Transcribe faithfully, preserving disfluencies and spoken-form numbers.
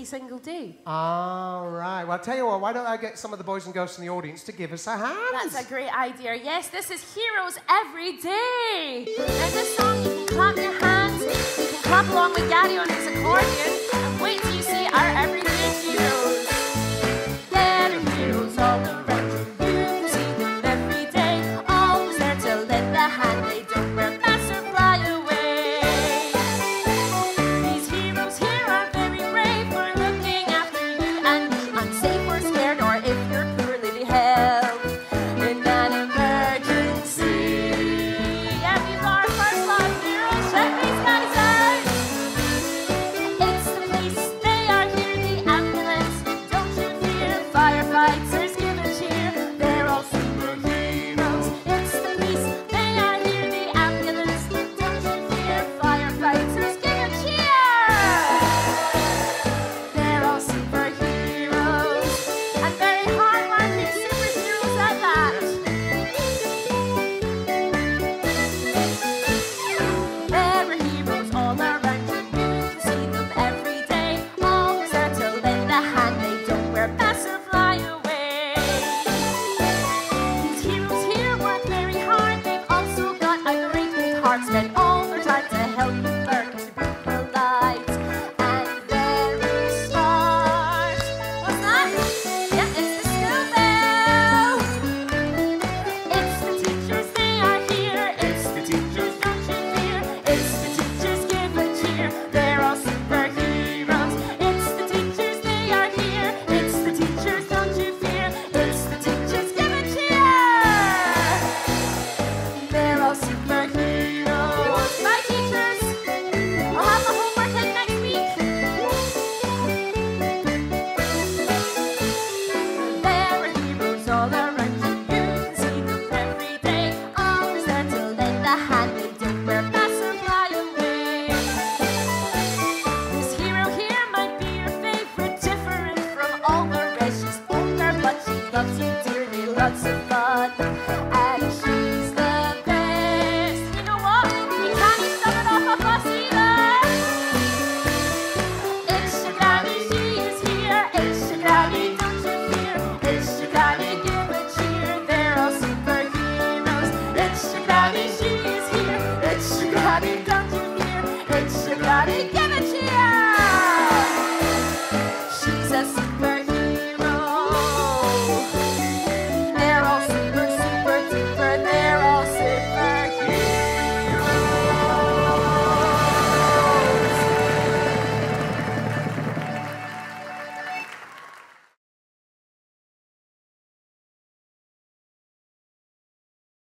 single day. All right. Well, I'll tell you what, why don't I get some of the boys and girls in the audience to give us a hand? That's a great idea. Yes, this is Heroes Every Day. Now, this song, you can clap your hands, you can clap along with Gary on his accordion.